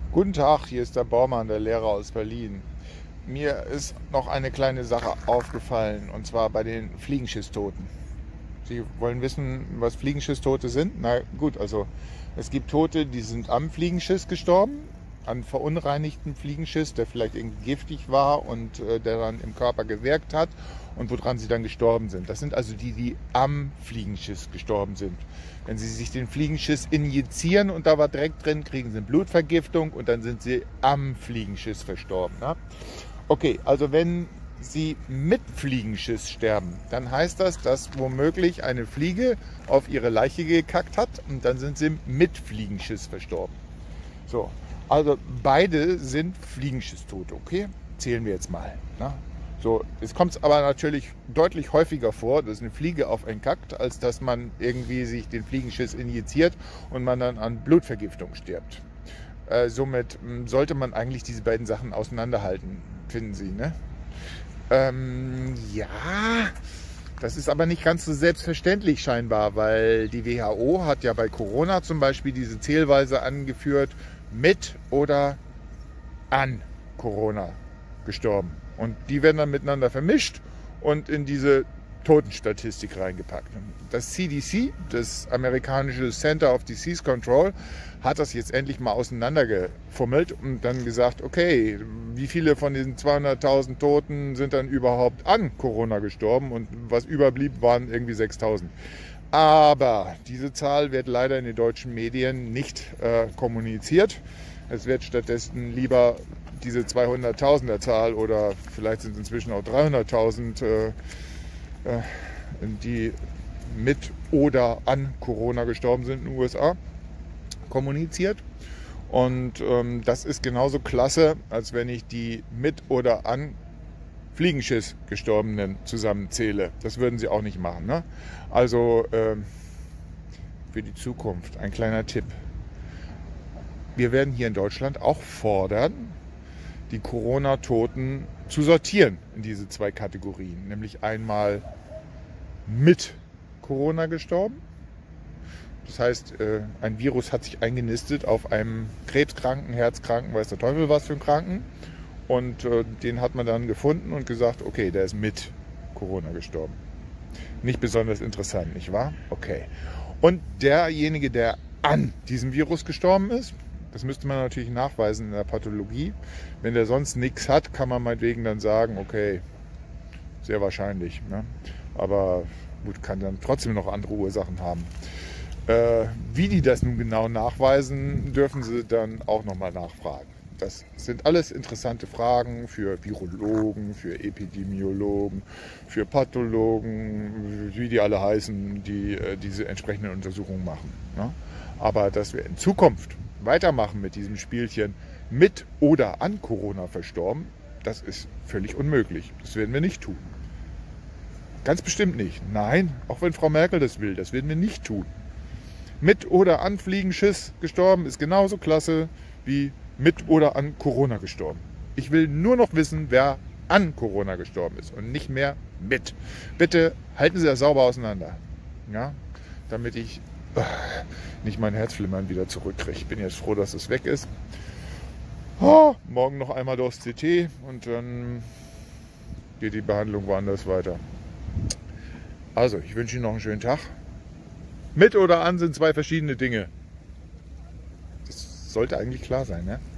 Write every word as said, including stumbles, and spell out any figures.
Guten Tag, hier ist der Baumann, der Lehrer aus Berlin. Mir ist noch eine kleine Sache aufgefallen, und zwar bei den Fliegenschisstoten. Sie wollen wissen, was Fliegenschisstote sind? Na gut, also es gibt Tote, die sind am Fliegenschiss gestorben, an verunreinigten Fliegenschiss, der vielleicht irgendwie giftig war und äh, der dann im Körper gewirkt hat und woran sie dann gestorben sind. Das sind also die, die am Fliegenschiss gestorben sind. Wenn sie sich den Fliegenschiss injizieren und da war Dreck drin, kriegen sie eine Blutvergiftung und dann sind sie am Fliegenschiss verstorben. Ne? Okay, also wenn sie mit Fliegenschiss sterben, dann heißt das, dass womöglich eine Fliege auf ihre Leiche gekackt hat und dann sind sie mit Fliegenschiss verstorben. So, also beide sind Fliegenschisstote, okay? Zählen wir jetzt mal. Ne? So, es kommt aber natürlich deutlich häufiger vor, dass eine Fliege auf einen kackt, als dass man irgendwie sich den Fliegenschiss injiziert und man dann an Blutvergiftung stirbt. Äh, somit mh, sollte man eigentlich diese beiden Sachen auseinanderhalten, finden Sie, ne? Ähm, ja, das ist aber nicht ganz so selbstverständlich scheinbar, weil die W H O hat ja bei Corona zum Beispiel diese Zählweise angeführt, mit oder an Corona gestorben. Und die werden dann miteinander vermischt und in diese Totenstatistik reingepackt. Das C D C, das amerikanische Center of Disease Control, hat das jetzt endlich mal auseinandergefummelt und dann gesagt, okay, wie viele von diesen zweihunderttausend Toten sind dann überhaupt an Corona gestorben, und was überblieb, waren irgendwie sechstausend. Aber diese Zahl wird leider in den deutschen Medien nicht äh, kommuniziert. Es wird stattdessen lieber diese zweihunderttausender Zahl, oder vielleicht sind es inzwischen auch dreihunderttausend, äh, äh, die mit oder an Corona gestorben sind in den U S A, kommuniziert. Und ähm, das ist genauso klasse, als wenn ich die mit oder an Fliegenschiss Gestorbenen zusammenzähle. Das würden sie auch nicht machen. Ne? Also ähm, für die Zukunft ein kleiner Tipp. Wir werden hier in Deutschland auch fordern, die Corona-Toten zu sortieren in diese zwei Kategorien. Nämlich einmal mit Corona gestorben. Das heißt, ein Virus hat sich eingenistet auf einem Krebskranken, Herzkranken, weiß der Teufel was für einen Kranken. Und den hat man dann gefunden und gesagt, okay, der ist mit Corona gestorben. Nicht besonders interessant, nicht wahr? Okay. Und derjenige, der an diesem Virus gestorben ist, das müsste man natürlich nachweisen in der Pathologie. Wenn der sonst nichts hat, kann man meinetwegen dann sagen, okay, sehr wahrscheinlich. Ne? Aber gut, kann dann trotzdem noch andere Ursachen haben. Äh, wie die das nun genau nachweisen, dürfen Sie dann auch nochmal nachfragen. Das sind alles interessante Fragen für Virologen, für Epidemiologen, für Pathologen, wie die alle heißen, die äh, diese entsprechenden Untersuchungen machen. Ne? Aber dass wir in Zukunft weitermachen mit diesem Spielchen mit oder an Corona verstorben, das ist völlig unmöglich. Das werden wir nicht tun. Ganz bestimmt nicht. Nein, auch wenn Frau Merkel das will, das werden wir nicht tun. Mit oder an Fliegenschiss gestorben ist genauso klasse wie mit oder an Corona gestorben. Ich will nur noch wissen, wer an Corona gestorben ist und nicht mehr mit. Bitte halten Sie das sauber auseinander, ja, damit ich nicht mein Herzflimmern wieder zurückkriege. Ich bin jetzt froh, dass es weg ist. Oh, morgen noch einmal durchs C T und dann geht die Behandlung woanders weiter. Also, ich wünsche Ihnen noch einen schönen Tag. Mit oder an sind zwei verschiedene Dinge. Das sollte eigentlich klar sein, ne?